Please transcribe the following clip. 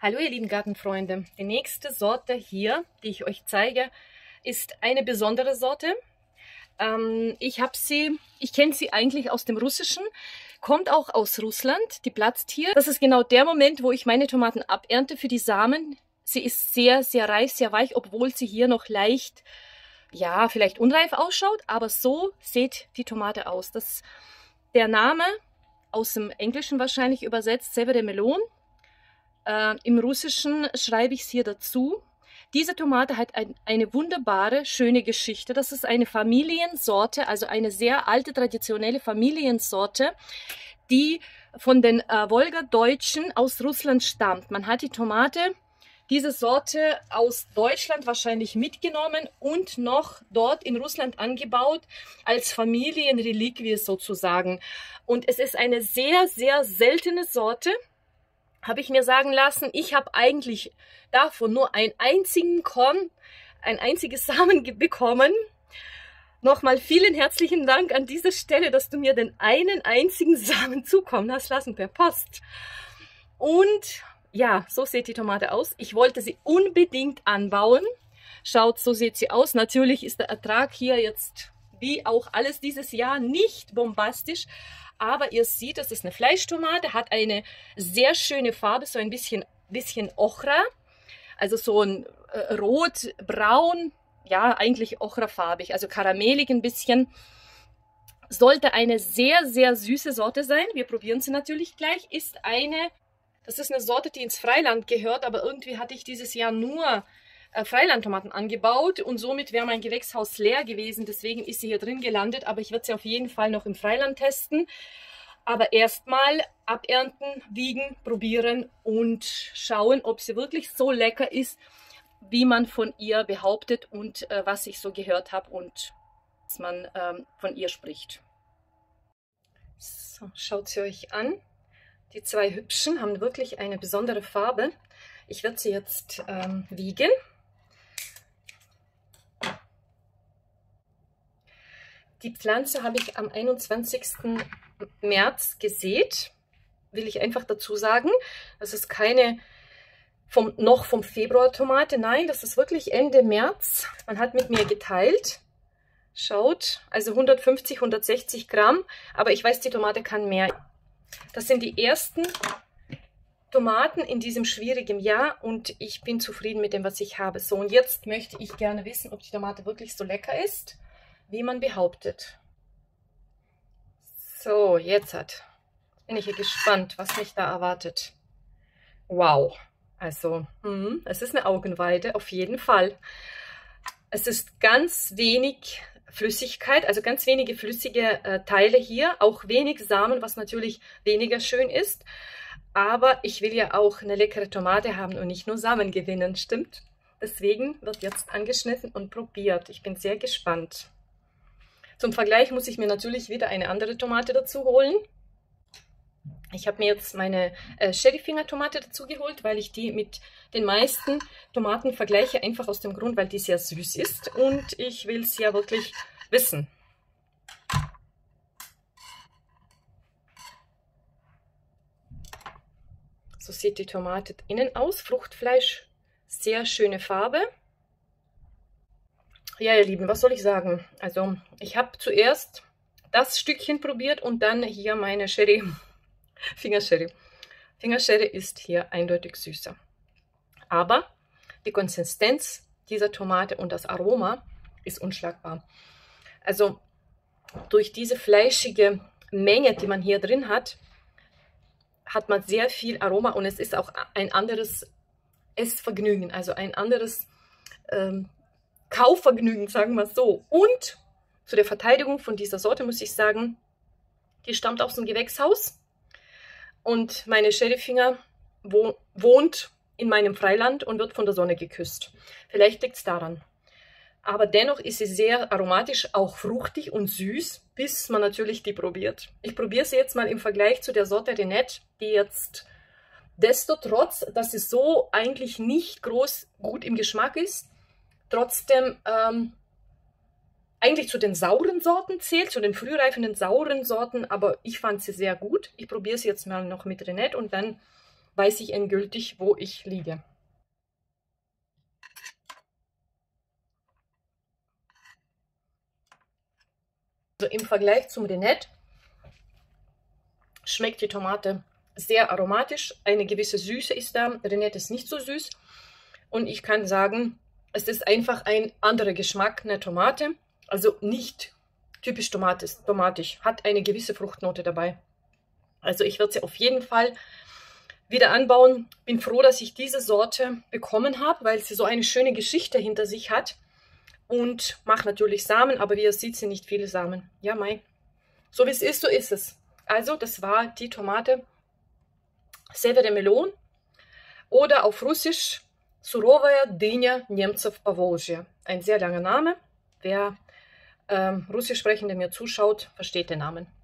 Hallo ihr lieben Gartenfreunde, die nächste Sorte hier, die ich euch zeige, ist eine besondere Sorte. Ich kenne sie eigentlich aus dem Russischen, kommt auch aus Russland, die platzt hier. Das ist genau der Moment, wo ich meine Tomaten abernte für die Samen. Sie ist sehr, sehr reif, sehr weich, obwohl sie hier noch leicht, ja, vielleicht unreif ausschaut, aber so sieht die Tomate aus. Der Name, aus dem Englischen wahrscheinlich übersetzt, Severé Melon. Im Russischen schreibe ich es hier dazu. Diese Tomate hat eine wunderbare, schöne Geschichte. Das ist eine Familiensorte, also eine sehr alte, traditionelle Familiensorte, die von den Wolgadeutschen aus Russland stammt. Man hat diese Sorte aus Deutschland wahrscheinlich mitgenommen und noch dort in Russland angebaut, als Familienreliquie sozusagen. Und es ist eine sehr, sehr seltene Sorte. Habe ich mir sagen lassen, ich habe eigentlich davon nur einen einzigen Korn, ein einziges Samen bekommen. Nochmal vielen herzlichen Dank an dieser Stelle, dass du mir den einen einzigen Samen zukommen hast lassen per Post. Und ja, so sieht die Tomate aus. Ich wollte sie unbedingt anbauen. Schaut, so sieht sie aus. Natürlich ist der Ertrag hier jetzt, wie auch alles dieses Jahr, nicht bombastisch. Aber ihr seht, das ist eine Fleischtomate, hat eine sehr schöne Farbe, so ein bisschen Ochra, also so ein rot-braun, ja eigentlich ochrafarbig, also karamellig ein bisschen. Sollte eine sehr, sehr süße Sorte sein. Wir probieren sie natürlich gleich. Das ist eine Sorte, die ins Freiland gehört, aber irgendwie hatte ich dieses Jahr nur Freilandtomaten angebaut und somit wäre mein Gewächshaus leer gewesen. Deswegen ist sie hier drin gelandet, aber ich werde sie auf jeden Fall noch im Freiland testen. Aber erstmal abernten, wiegen, probieren und schauen, ob sie wirklich so lecker ist, wie man von ihr behauptet und was ich so gehört habe und was man von ihr spricht. So, schaut sie euch an. Die zwei Hübschen haben wirklich eine besondere Farbe. Ich werde sie jetzt wiegen. Die Pflanze habe ich am 21. März gesät, will ich einfach dazu sagen. Das ist keine noch vom Februar Tomate, nein, das ist wirklich Ende März. Man hat mit mir geteilt. Schaut, also 150, 160 Gramm, aber ich weiß, die Tomate kann mehr. Das sind die ersten Tomaten in diesem schwierigen Jahr und ich bin zufrieden mit dem, was ich habe. So, und jetzt möchte ich gerne wissen, ob die Tomate wirklich so lecker ist, wie man behauptet. So, jetzt bin ich hier gespannt, was mich da erwartet. Wow, also es ist eine Augenweide, auf jeden Fall. Es ist ganz wenig Flüssigkeit, also ganz wenige flüssige Teile hier, auch wenig Samen, was natürlich weniger schön ist. Aber ich will ja auch eine leckere Tomate haben und nicht nur Samen gewinnen, stimmt? Deswegen wird jetzt angeschnitten und probiert. Ich bin sehr gespannt. Zum Vergleich muss ich mir natürlich wieder eine andere Tomate dazu holen. Ich habe mir jetzt meine Sherryfinger-Tomate dazu geholt, weil ich die mit den meisten Tomaten vergleiche, einfach aus dem Grund, weil die sehr süß ist und ich will es ja wirklich wissen. So sieht die Tomate innen aus, Fruchtfleisch, sehr schöne Farbe. Ja, ihr Lieben, was soll ich sagen? Also, ich habe zuerst das Stückchen probiert und dann hier meine Fingersherry. Fingersherry ist hier eindeutig süßer. Aber die Konsistenz dieser Tomate und das Aroma ist unschlagbar. Also, durch diese fleischige Menge, die man hier drin hat, hat man sehr viel Aroma und es ist auch ein anderes Essvergnügen, also ein anderes Kaufvergnügen, sagen wir es so. Und zu der Verteidigung von dieser Sorte muss ich sagen, die stammt aus dem Gewächshaus und meine Sherryfinger wohnt in meinem Freiland und wird von der Sonne geküsst. Vielleicht liegt es daran. Aber dennoch ist sie sehr aromatisch, auch fruchtig und süß, bis man natürlich die probiert. Ich probiere sie jetzt mal im Vergleich zu der Sorte Renette, die jetzt destotrotz, dass sie so eigentlich nicht groß gut im Geschmack ist, trotzdem eigentlich zu den sauren Sorten zählt, zu den frühreifenden sauren Sorten, aber ich fand sie sehr gut. Ich probiere sie jetzt mal noch mit Renette und dann weiß ich endgültig, wo ich liege. Also im Vergleich zum Renette schmeckt die Tomate sehr aromatisch. Eine gewisse Süße ist da. Renette ist nicht so süß. Und ich kann sagen, es ist einfach ein anderer Geschmack einer Tomate. Also nicht typisch tomatisch. Hat eine gewisse Fruchtnote dabei. Also ich werde sie auf jeden Fall wieder anbauen. Bin froh, dass ich diese Sorte bekommen habe, weil sie so eine schöne Geschichte hinter sich hat. Und macht natürlich Samen, aber wie ihr seht, sind nicht viele Samen. Ja, mei. So wie es ist, so ist es. Also, das war die Tomate Severe Melon oder auf Russisch Surovaya Dynia Nemtsov Powolzhia. Ein sehr langer Name. Wer Russisch sprechender mir zuschaut, versteht den Namen.